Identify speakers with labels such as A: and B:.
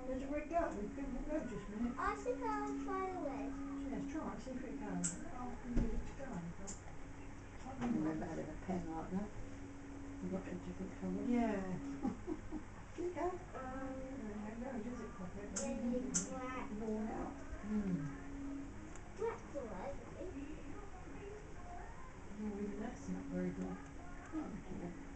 A: Where did it go? We couldn't go just a minute.
B: I think I'll try the lid.
A: Yes, try it, see if it goes. I'll get it to go.
C: I never had a pen like that. You've got a different colour.
A: Yeah.
C: Did it go?
A: No, does it properly?
B: Really black.
A: Worn out.
B: Black's alright, isn't it?
A: No, even that's not very good.
C: Oh dear.